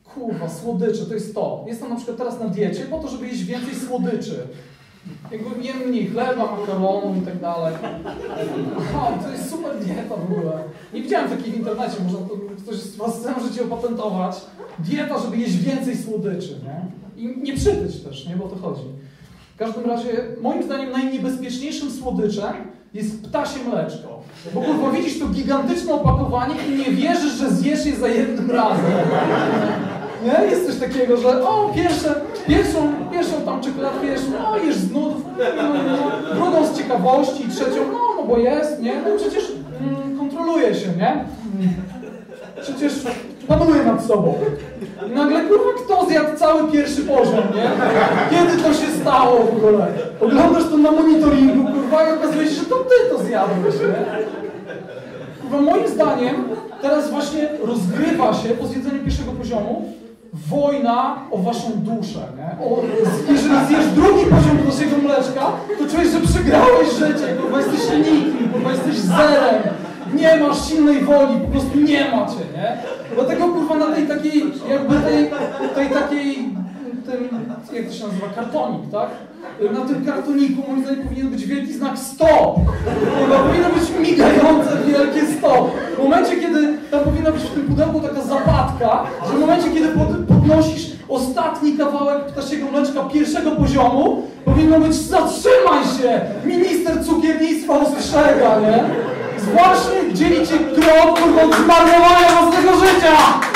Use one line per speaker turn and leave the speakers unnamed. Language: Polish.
kurwa, słodycze, to jest to. Jestem na przykład teraz na diecie po to, żeby jeść więcej słodyczy. Jakby jem mniej chleba, makaronu i tak dalej. Aha, to jest super dieta w ogóle. Nie widziałem takiej w internecie, można to, ktoś z was możecie opatentować. Dieta, żeby jeść więcej słodyczy, nie? I nie przytyć też, nie? Bo o to chodzi. W każdym razie, moim zdaniem najniebezpieczniejszym słodyczem jest ptasie mleczko. Bo kurwa widzisz to gigantyczne opakowanie i nie wierzysz, że zjesz je za jednym razem. Nie? Jest coś takiego, że o, pierwszą tam czekoladkę jesz, no jesz z nudów, drugą z ciekawości, trzecią, no bo jest, nie? No przecież kontroluje się, nie? Przecież panuje nad sobą. I nagle, kurwa, kto zjadł cały pierwszy poziom, nie? Kiedy to się stało w ogóle? Oglądasz to na monitoringu, kurwa, i okazuje się, że to ty to zjadłeś, nie? Kurwa, moim zdaniem teraz właśnie rozgrywa się po zjedzeniu pierwszego poziomu wojna o waszą duszę, nie? Jeżeli zjesz drugi poziom naszego mleczka, to czujesz, że przegrałeś życie, kurwa, jesteś nikim, kurwa, jesteś zerem. Nie masz silnej woli, po prostu nie macie, nie? Dlatego kurwa na tej takiej, jakby tej takiej, tym, jak to się nazywa, kartonik, tak? Na tym kartoniku moim zdaniem powinien być wielki znak stop! Kurwa, powinno być migające wielkie stop! W momencie, kiedy tam powinna być w tym pudełku taka zapadka, że w momencie, kiedy podnosisz ostatni kawałek ptasiego mleczka pierwszego poziomu, powinno być zatrzymaj się! Minister cukiernictwa ostrzega, nie? Właśnie dzielicie krok, kurwa, od zmarnowania własnego życia!